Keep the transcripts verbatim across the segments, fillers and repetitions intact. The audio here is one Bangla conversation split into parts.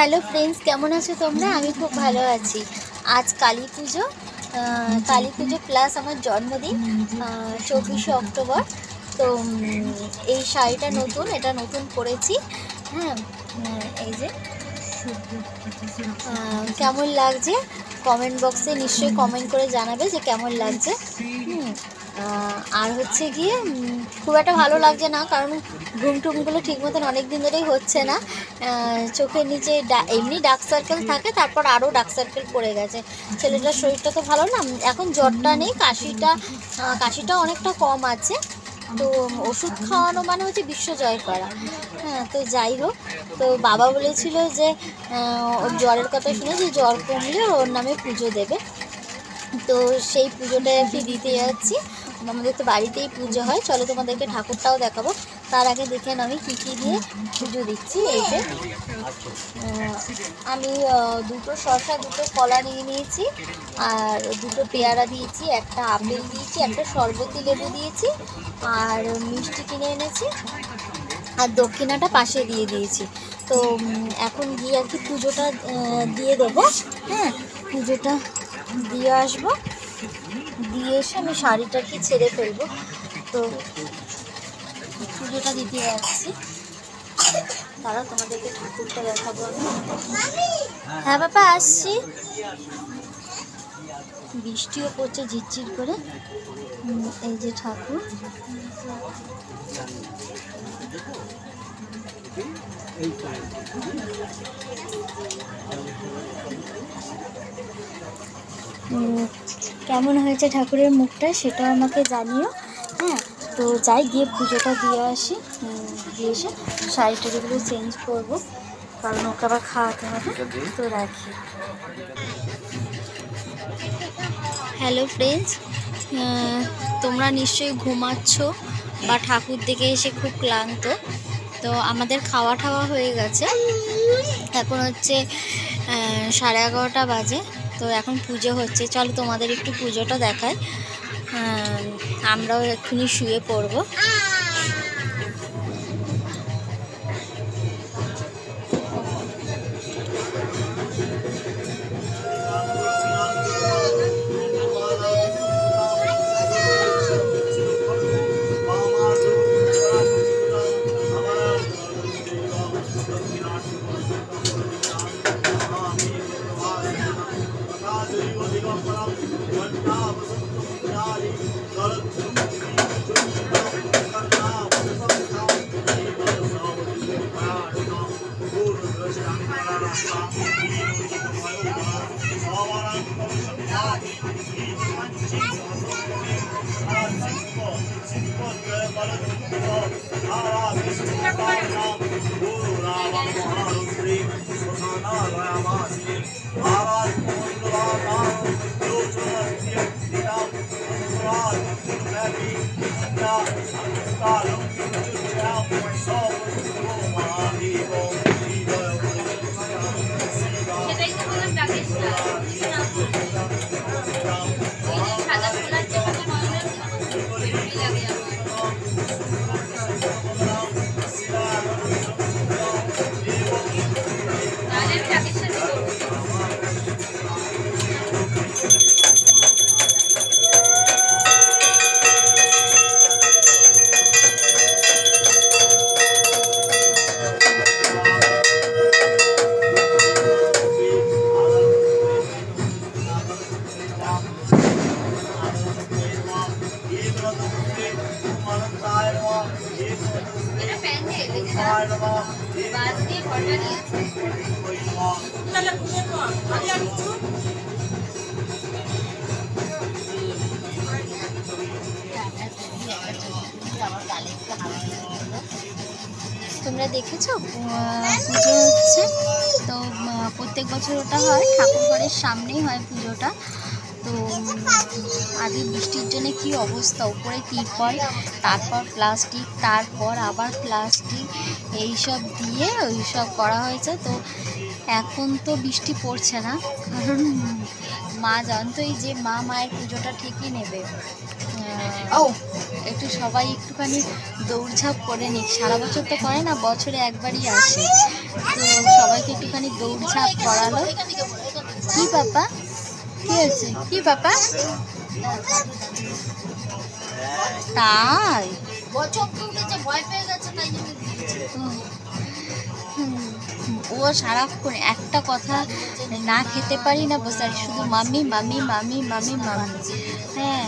হ্যালো ফ্রেন্ডস, কেমন আছো তোমরা? আমি খুব ভালো আছি। আজ কালী পুজো, কালী পুজো প্লাস আমার জন্মদিন চব্বিশে অক্টোবর। তো এই শাড়িটা নতুন, এটা নতুন পরেছি। হ্যাঁ, এই যে কেমন লাগছে কমেন্ট বক্সে নিশ্চয়ই কমেন্ট করে জানাবে যে কেমন লাগছে। হুম আর হচ্ছে গিয়ে খুব একটা ভালো লাগছে না, কারণ ঘুম টুমগুলো ঠিক মতন অনেক দিন ধরেই হচ্ছে না। চোখের নিচে এমনি ডার্ক সার্কেল থাকে, তারপর আরও ডার্ক সার্কেল পড়ে গেছে। ছেলেটার শরীরটা তো ভালো না, এখন জ্বরটা নেই, কাশিটা কাশিটা অনেকটা কম আছে। তো ওষুধ খাওয়ানো মানে হচ্ছে বিশ্ব জয় করা। হ্যাঁ, তো যাই হোক, তো বাবা বলেছিল যে ওর জ্বরের কথা শুনে যে জ্বর কমলে ওর নামে পুজো দেবে। তো সেই পুজোটা আর কি দিতে যাচ্ছি। আমাদের তো বাড়িতেই পুজো হয়, চলো তোমাদেরকে ঠাকুরটাও দেখাবো। তার আগে দেখেন আমি কী কী দিয়ে পুজো দিচ্ছি। এই যে আমি দুটো শসা, দুটো কলা নিয়ে নিয়েছি, আর দুটো পেয়ারা দিয়েছি, একটা আপেল দিয়েছি, একটা শরবতি লেবু দিয়েছি, আর মিষ্টি কিনে এনেছি, আর দক্ষিণাটা পাশে দিয়ে দিয়েছি। তো এখন গিয়ে আর কি পুজোটা দিয়ে দেবো। হ্যাঁ, পুজোটা দিয়ে আসবো, দিয়ে এসে আমি শাড়িটা কি ছেড়ে ফেলবো। তো পুজোটা দিতে যাচ্ছি, তারা তোমাদেরকে ঠাকুরটা দেখাবো আমি। হ্যাঁ বাবা, আসছি। বৃষ্টিও পড়ছে ঝিরঝির করে। এই যে ঠাকুর, কেমন হয়েছে ঠাকুরের মুখটা সেটাও আমাকে জানিও। হ্যাঁ, তো যাই গিয়ে পুজোটা দিয়ে আসি, দিয়ে এসে শাড়ি টাড়িগুলো চেঞ্জ করবো, কারণ ওকে আবার খাওয়াতে হবে। তো রাখি। হ্যালো ফ্রেন্ডস, তোমরা নিশ্চয়ই ঘুমাচ্ছ বা ঠাকুর দেখে এসে খুব ক্লান্ত। তো আমাদের খাওয়া টাওয়া হয়ে গেছে, এখন হচ্ছে সাড়ে এগারোটা বাজে। তো এখন পুজো হচ্ছে, চলো তোমাদের একটু পুজোটা দেখাই। আমরাও এক্ষুনি শুয়ে পড়বো। তোমরা দেখেছো পুজো হচ্ছে, তো প্রত্যেক বছর ওটা হয়, ঠাকুর ঘরের সামনেই হয় পুজোটা। তো আগে বৃষ্টির জন্য কি অবস্থা, উপরে তিরপল, তারপর প্লাস্টিক, তারপর আবার প্লাস্টিক, এইসব দিয়ে ওইসব করা হয়েছে। তো এখন তো বৃষ্টি পড়ছে না, কারণ মা জানতোই যে মা মায়ের পুজোটা ঠিকই নেবে। একটু সবাই একটুখানি দৌড়ঝাঁপ করে নিক, সারা বছর তো করে না, বছরে একবারই আসে। তো সবাইকে একটুখানি দৌড়ঝাঁপ করালো। কি পাপা, কি হয়েছে, কি পাপা? তাই ও সারাক্ষণ একটা কথা না খেতে পারি না বসে শুধু মামি মামি মামি মামি মামি। হ্যাঁ,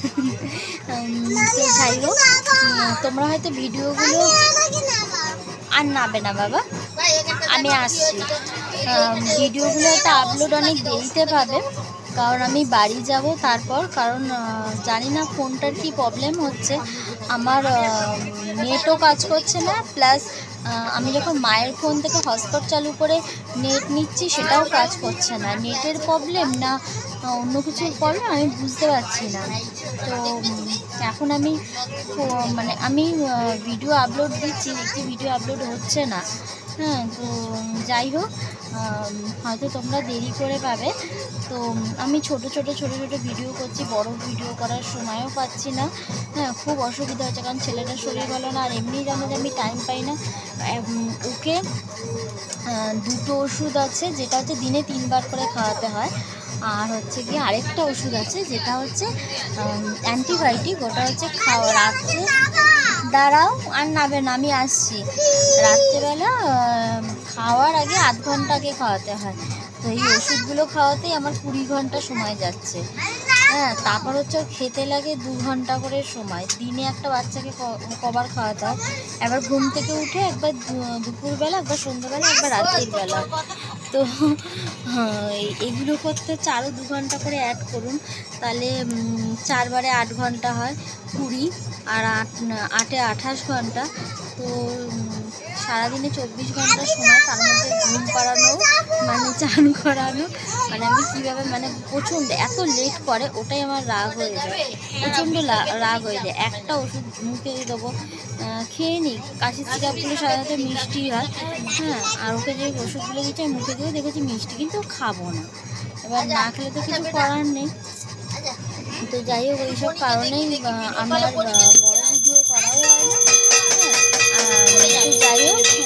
তো যাই হোক, তোমরা হয়তো ভিডিওগুলো আর নাবে না বাবা, আমি আসছি। ভিডিওগুলো হয়তো আপলোড অনেক দেরিতে পাবে, কারণ আমি বাড়ি যাব তারপর, কারণ জানি না ফোনটার কি প্রবলেম হচ্ছে, আমার নেটও কাজ করছে না, প্লাস আমি যখন মায়ের ফোন থেকে হটস্পট চালু করে নেট নিচ্ছি সেটাও কাজ করছে না। নেটের প্রবলেম না অন্য কিছুর প্রবলেম আমি বুঝতে পারছি না। তো এখন আমি মানে আমি ভিডিও আপলোড দিচ্ছি, দেখছি ভিডিও আপলোড হচ্ছে না। হ্যাঁ, তো যাই হোক, হয়তো তোমরা দেরি করে পাবে। তো আমি ছোট ছোট ছোট ছোট ভিডিও করছি, বড় ভিডিও করার সময়ও পাচ্ছি না। হ্যাঁ, খুব অসুবিধা হচ্ছে, কারণ ছেলেটার শরীর ভালো না, আর এমনি জানো যে আমি টাইম পাই না। ওকে দুটো ওষুধ আছে, যেটা হচ্ছে দিনে তিনবার করে খাওয়াতে হয়, আর হচ্ছে গিয়ে আরেকটা ওষুধ আছে যেটা হচ্ছে অ্যান্টিবায়োটিক, ওটা হচ্ছে খাওয়া রাত্রে। দাঁড়াও, আর নাবে না, আমি আসছি। রাত্রেবেলা খাওয়ার আগে আধ ঘন্টা আগে খাওয়াতে হয়। তো এই ওষুধগুলো খাওয়াতেই আমার কুড়ি ঘন্টা সময় যাচ্ছে। হ্যাঁ, তারপর হচ্ছে খেতে লাগে দু ঘন্টা করে সময়। দিনে একটা বাচ্চাকে কবার খাওয়াতে হয়, একবার ঘুম থেকে উঠে, একবার দুপুরবেলা, একবার সন্ধ্যাবেলা, একবার রাত্রির বেলা। তো এগুলো করতে হচ্ছে আরও দু ঘন্টা করে অ্যাড করুন, তাহলে চারবারে আট ঘন্টা হয়, কুড়ি আর আট আটে আঠাশ ঘন্টা। তো সারাদিনে চব্বিশ ঘন্টা সময়, তার মধ্যে ঘুম পাড়ানো, মানে চান করানো, মানে আমি কীভাবে, মানে প্রচণ্ড এত লেট করে, ওটাই আমার রাগ হয়ে যায়, প্রচণ্ড রাগ হয়ে যায়। একটা ওষুধ মুখে দেবো, খেয়ে নিই, কাশির সিরাপগুলো সাধারণত মিষ্টি হয়। হ্যাঁ, আর ওকে যে ওষুধগুলো দিচ্ছে আমি মুখে দিয়ে দেখেছি মিষ্টি, কিন্তু খাবো না। এবার না খেলে তো কিছু করার নেই। তো যাই হোক, এইসব কারণেই আমার বড় ভিডিও করাও হয় না। হ্যাঁ, যাই হোক,